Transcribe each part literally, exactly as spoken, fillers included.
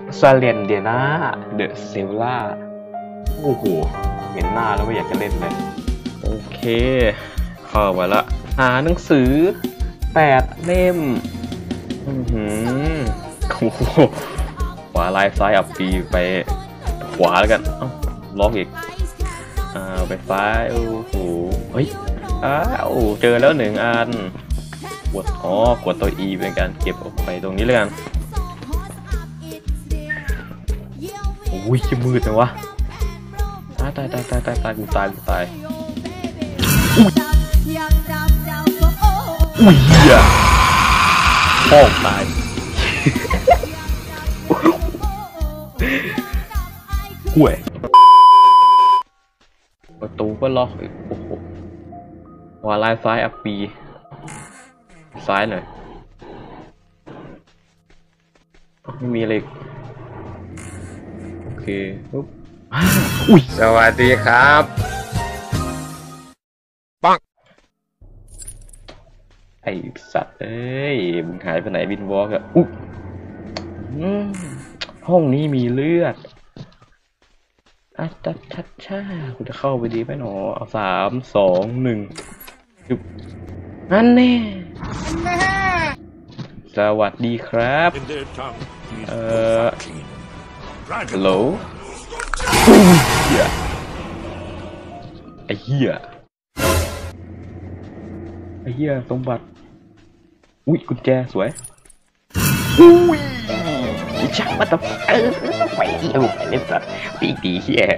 ซาเลนเดียนาเดอะเซลล่าโอ้โหเห็นหน้าแล้วไม่อยากจะเล่นเลยโอเคเข้าไปละหาหนังสือแปดเล่มอือหือโอ้โหขวาลายซ้ายอับปีไปขวาแล้วกันเอ้าล็อกอีกอ่าไปซ้ายโอ้โหเฮ้ยอ้าวเจอแล้วหนึ่งอันกดอ๋อกดตัว E เป็นการเก็บออกไปตรงนี้เลยกันอุ้ยจะมืดจังวะตายตายตายตายตายตายกูตายกูตายอุ้ยอุ้ยเหี้ยพ่อตายห่วยประตูก็ล็อกอีกโอ้โหขวาลายซ้ายอัปปีซ้ายหน่อยไม่มีอะไรโอเคปุ๊บอุ้ยสวัสดีครับปังไอสัตว์เอ้ยมึงหายไปไหนบินวอล์กอะอุ๊ยห้องนี้มีเลือดอ่ะชัดชัดช่ากูจะเข้าไปดีไหมหนอเอาสามสองหนึ่งจุบนั่นแน่สวัสดีครับเอ่อฮัลโหลไอ้เหี้ยไอ้เหี้ยสมบัติอุ้ยกุญแจสวยอุ้ยชักมาตะเออไปเร็วไปเล่นสัตว์ปีตีเหี้ย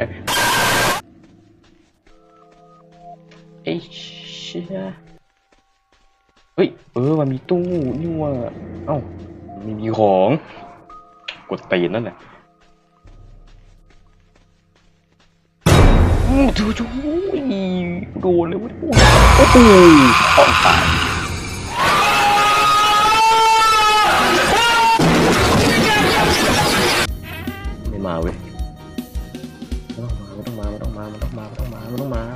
ไอ้เชี่ยเฮ้ยเออมันมีตู้นี่ว่ะเอ้ามีมีของกดตีนนั่นแหละจูจูโดนเลยเว้ยโอ้โหของตายไม่มาเว้ยไม่ต้องมาไม่ต้องมาไม่ต้องมาไม่ต้องมาไม่ต้องมา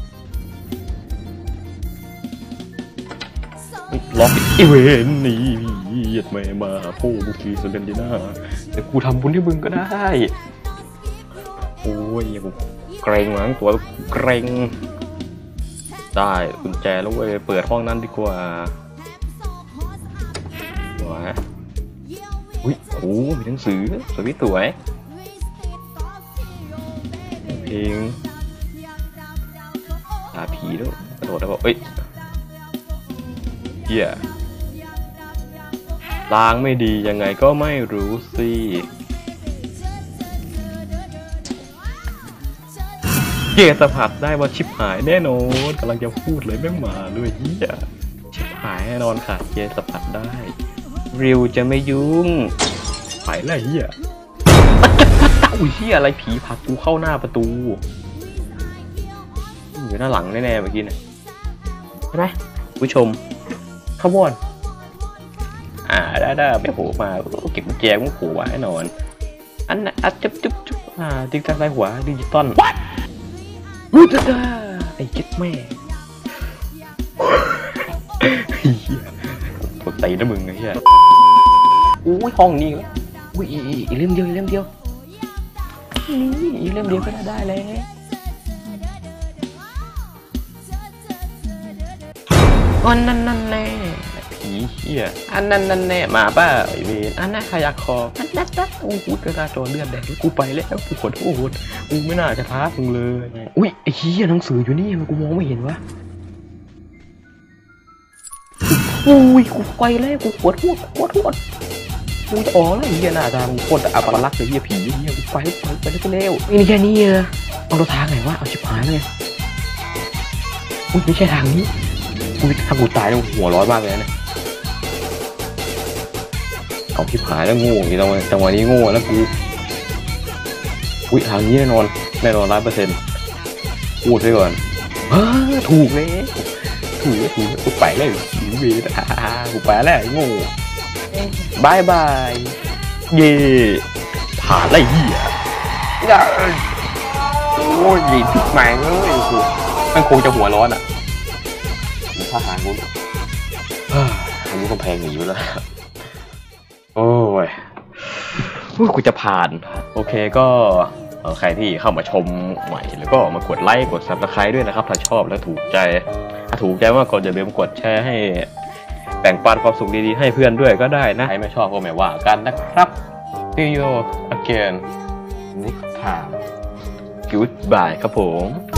ไม่ต้องมาล็อกอีเวนนี่เหยียดไม่มาโป้บุกีสเลนดีน่าแต่กูทำบุญที่มึงก็ได้โอ้ยกูเกรงมั้งตัวเกรงได้กุญแจแล้วเว้ยเปิดห้องนั้นดีกว่าว้าอุ้ยโอ้มีหนังสือสวยสวยเพลงตาผีด้วยกระโดดได้บอกเอ้ยเหี้ยล้างไม่ดียังไงก็ไม่รู้สิเกสัมผัสได้ว่าชิบหายแน่นอนกำลังจะพูดเลยแม่งมาเลยเฮียชิบหายแน่นอนค่ะเกสัมผัสได้ริวจะไม่ยุ่งไปแล้วเฮียอุ้ยเฮียอะไรผีผลักกูเข้าหน้าประตูอยู่หน้าหลังแน่ๆเมื่อกี้เนี่ยใช่ไหมผู้ชมขบวนอ่าได้ได้ไปโผล่มาเก็บกุญแจของโผล่ไว้แน่นอนอันนั้นอัดจุ๊บจุ๊บจุ๊บอ่าติ๊กตักใส่หัวดิจิตอลวู้จ้าไอ้เจ็ดแม่ปวดใจนะมึงไอ้เหี้ยอุ้ยห้องนี้แล้วอุ้ยอีเล่มเดียวอีเล่มเดียวนี่อีเล่มเดียวก็ได้แล้วอันนั้นนั่นแน่ผีเหี้ยอันนั้นนั่นแน่มาป่ะไอ้เวรอันนั้นขยักคออันนั้นนั่นโอ้โหกระดาษจอเลือดแดงกูไปแล้วกูขอโทษกูไม่น่าจะท้ามึงเลยอุ้ยไอ้เหี้ยหนังสืออยู่นี่มันกูมองไม่เห็นวะอุ้ยกูไปแล้วกูปวดหัวปวดหัวกูจะออกแล้วไอ้เหี้ยหน้าตามึงโคตรอัปลักษณ์เลยเหี้ยผีเหี้ยกูไปไปไปแล้วไปแล้วนี่แค่นี้เออเอาทางไหนวะเอาชิบหายเลยอุ้ยไม่ใช่ทางนี้กูถ้ากูตายแล้วหัวร้อนมากเลยนะเอาชิบหายแล้วงูจังหวะจังหวะนี้งูแล้วกูอุ้ยทางนี้แน่นอนแน่นอนร้อยเปอร์เซ็นต์พูดไว้ก่อนฮ่าถูกเลยถูกถูกกูไปแล้วหิวเวทกูไปแล้วงูบายบายเย่ผ่านไรเหี้ยโอ้ยยิงทุกแมงเลยกูมันคงจะหัวร้อนอ่ะทหารกูทางนี้ก็แพงหนีไปแล้วโอ้ยอุ๊ยกูจะผ่าน โอเคก็เอ่อใครที่เข้ามาชมใหม่แล้วก็มากดไลค์กด ซับสไครบ์ ด้วยนะครับถ้าชอบและถูกใจถ้าถูกใจมากก็อย่าลืมกดแชร์ให้แบ่งปันความสุขดีๆให้เพื่อนด้วยก็ได้นะใครไม่ชอบก็ไม่ว่ากันนะครับ See you again next time Goodbye ครับผม